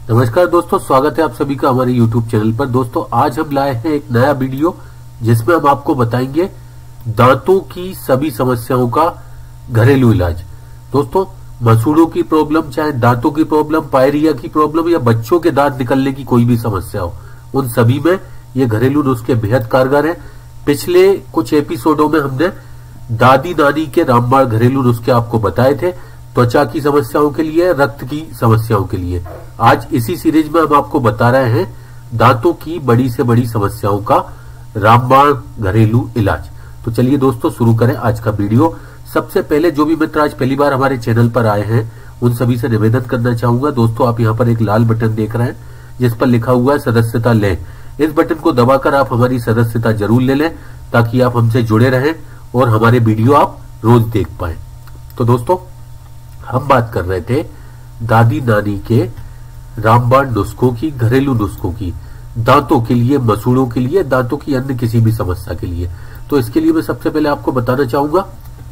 नमस्कार दोस्तों, स्वागत है आप सभी का हमारे YouTube चैनल पर। दोस्तों आज हम लाए हैं एक नया वीडियो जिसमें हम आपको बताएंगे दांतों की सभी समस्याओं का घरेलू इलाज। दोस्तों मसूड़ों की प्रॉब्लम, चाहे दांतों की प्रॉब्लम, पायरिया की प्रॉब्लम या बच्चों के दांत निकलने की कोई भी समस्या हो, उन सभी में ये घरेलू नुस्खे बेहद कारगर हैं। पिछले कुछ एपिसोडों में हमने दादी नानी के रामबाण घरेलू नुस्खे आपको बताए थे, त्वचा की समस्याओं के लिए, रक्त की समस्याओं के लिए। आज इसी सीरीज में हम आपको बता रहे हैं दांतों की बड़ी से बड़ी समस्याओं का रामबाण घरेलू इलाज। तो चलिए दोस्तों शुरू करें आज का वीडियो। सबसे पहले जो भी मित्र आज पहली बार हमारे चैनल पर आए हैं उन सभी से निवेदन करना चाहूंगा। दोस्तों आप यहाँ पर एक लाल बटन देख रहे हैं जिस पर लिखा हुआ है सदस्यता लें। इस बटन को दबाकर आप हमारी सदस्यता जरूर ले लें ताकि आप हमसे जुड़े रहें और हमारे वीडियो आप रोज देख पाए। तो दोस्तों हम बात कर रहे थे दादी नानी के रामबाण नुस्खों की, घरेलू नुस्खों की, दांतों के लिए, मसूड़ों के लिए, दांतों की अन्य किसी भी समस्या के लिए। तो इसके लिए मैं सबसे पहले आपको बताना चाहूंगा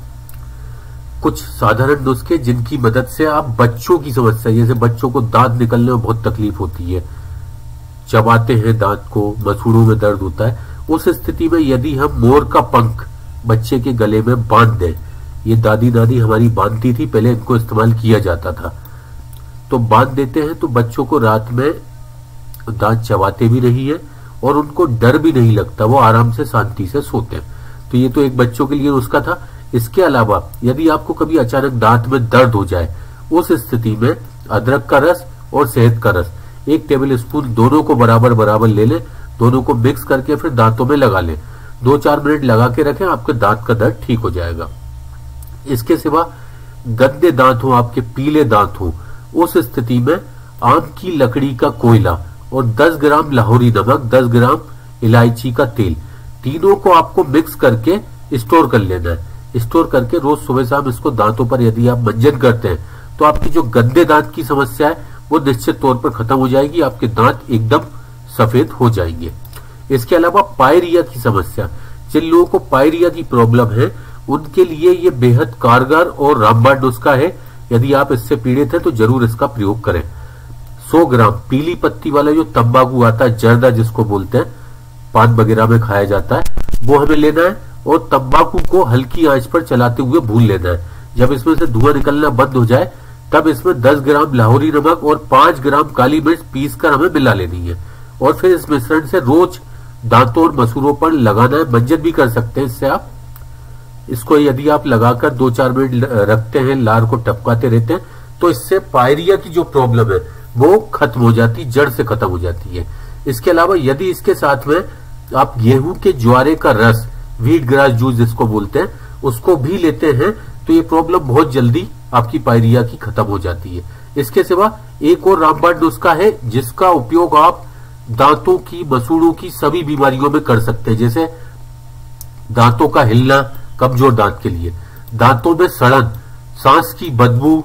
कुछ साधारण नुस्खे जिनकी मदद से आप बच्चों की समस्या, जैसे बच्चों को दांत निकलने में बहुत तकलीफ होती है, चबाते हैं दांत को, मसूड़ों में दर्द होता है, उस स्थिति में यदि हम मोर का पंख बच्चे के गले में बांध दें, ये दादी नानी हमारी बांधती थी, पहले इनको इस्तेमाल किया जाता था, तो बांध देते हैं तो बच्चों को रात में दांत चबाते भी नहीं है और उनको डर भी नहीं लगता, वो आराम से शांति से सोते हैं। तो ये तो एक बच्चों के लिए नुस्खा था। इसके अलावा यदि आपको कभी अचानक दांत में दर्द हो जाए, उस स्थिति में अदरक का रस और शहद का रस 1 टेबल स्पून दोनों को बराबर बराबर ले लें, दोनों को मिक्स करके फिर दांतों में लगा लें, 2-4 मिनट लगा के रखें, आपके दांत का दर्द ठीक हो जाएगा। इसके सिवा गंदे दांत हो, आपके पीले दांत हो, उस स्थिति में आम की लकड़ी का कोयला और 10 ग्राम लाहौरी नमक, 10 ग्राम इलायची का तेल, तीनों को आपको मिक्स करके स्टोर कर लेना है। स्टोर करके रोज सुबह शाम इसको दांतों पर यदि आप मंजन करते हैं तो आपकी जो गंदे दांत की समस्या है वो निश्चित तौर पर खत्म हो जाएगी, आपके दांत एकदम सफेद हो जाएंगे। इसके अलावा पायरिया की समस्या, जिन लोगों को पायरिया की प्रॉब्लम है उनके लिए ये बेहद कारगर और रामबाण नुस्खा है। यदि आप इससे पीड़ित हैं तो जरूर इसका प्रयोग करें। 100 ग्राम पीली पत्ती वाला जो तंबाकू आता है, जर्दा जिसको बोलते हैं, पान वगैरह में खाया जाता है, वो हमें लेना है और तंबाकू को हल्की आंच पर चलाते हुए भून लेना है। जब इसमें से धुआं निकलना बंद हो जाए तब इसमें 10 ग्राम लाहौरी नमक और 5 ग्राम काली मिर्च पीस कर हमें मिला लेनी है और फिर इस मिश्रण से रोज दांतों और मसूड़ों पर लगाना है। मंजन भी कर सकते हैं इससे आप। इसको यदि आप लगाकर 2-4 मिनट रखते हैं, लार को टपकाते रहते हैं, तो इससे पायरिया की जो प्रॉब्लम है वो खत्म हो जाती, जड़ से खत्म हो जाती है। इसके अलावा यदि इसके साथ में आप गेहूं के ज्वारे का रस, व्हीट ग्रास जूस जिसको बोलते हैं, उसको भी लेते हैं तो ये प्रॉब्लम बहुत जल्दी आपकी पायरिया की खत्म हो जाती है। इसके सिवा एक और रामबाण नुस्खा है जिसका उपयोग आप दांतों की, मसूड़ों की सभी बीमारियों में कर सकते हैं, जैसे दांतों का हिलना कमजोर दांत के लिए, दांतों में सड़न, सांस की बदबू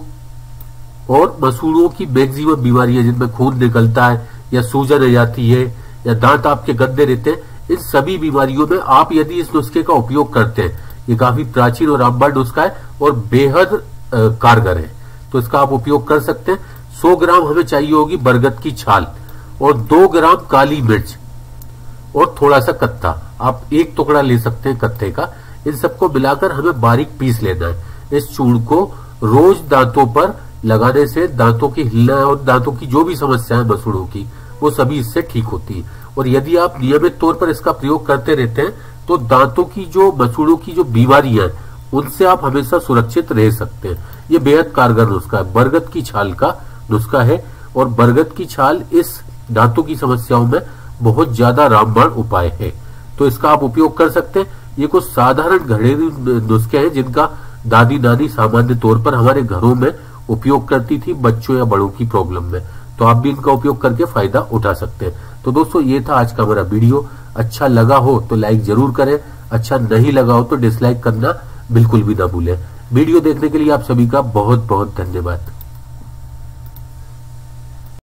और मसूड़ों की मैक्सिमम बीमारियां जिनमें खून निकलता है या सूजन आ जाती है या दांत आपके गंदे रहते हैं, इन सभी बीमारियों में आप यदि इस नुस्खे का उपयोग करते हैं, ये काफी प्राचीन और रामबाण नुस्खा है और बेहद कारगर है, तो इसका आप उपयोग कर सकते हैं। 100 ग्राम हमें चाहिए होगी बरगद की छाल और 2 ग्राम काली मिर्च और थोड़ा सा कत्था, आप 1 टुकड़ा ले सकते हैं कत्थे का। इन सबको मिलाकर हमें बारीक पीस लेना है। इस चूर्ण को रोज दांतों पर लगाने से दांतों की हिलना और दांतों की जो भी समस्या है मसूड़ों की, वो सभी इससे ठीक होती है। और यदि आप नियमित तौर पर इसका प्रयोग करते रहते हैं तो दांतों की जो, मसूड़ों की जो बीमारियां हैं उनसे आप हमेशा सुरक्षित रह सकते हैं। ये बेहद कारगर नुस्खा है, बरगद की छाल का नुस्खा है और बरगद की छाल इस दांतों की समस्याओं में बहुत ज्यादा रामबाण उपाय है, तो इसका आप उपयोग कर सकते हैं। ये कुछ साधारण घरेलू नुस्खे हैं जिनका दादी नानी सामान्य तौर पर हमारे घरों में उपयोग करती थी बच्चों या बड़ों की प्रॉब्लम में, तो आप भी इनका उपयोग करके फायदा उठा सकते हैं। तो दोस्तों ये था आज का हमारा वीडियो। अच्छा लगा हो तो लाइक जरूर करें, अच्छा नहीं लगा हो तो डिसलाइक करना बिल्कुल भी ना भूलें। वीडियो देखने के लिए आप सभी का बहुत बहुत धन्यवाद।